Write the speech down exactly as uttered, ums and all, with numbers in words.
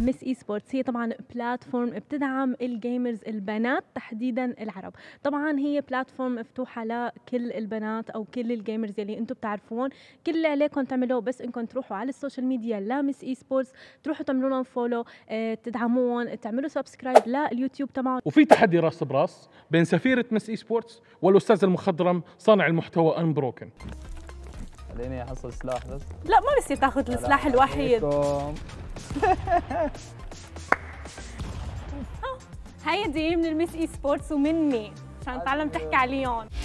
مس اي سبورتس هي طبعا بلاتفورم بتدعم الجيمرز البنات تحديدا العرب. طبعا هي بلاتفورم مفتوحه لكل البنات او كل الجيمرز اللي انتم بتعرفون. كل اللي عليكم تعملوه بس انكم تروحوا على السوشيال ميديا لمس اي سبورتس، تروحوا تعملوا لهم فولو، اه تدعموهم، تعملوا سبسكرايب لليوتيوب تبعهم. وفي تحدي راس براس بين سفيره مس اي سبورتس والاستاذ المخضرم صانع المحتوى انبروكن. خليني احصل سلاح بس. لا ما بصير تاخذ السلاح الوحيد. هيدي من المس اي سبورتس ومني عشان تعلم تحكي عليهم.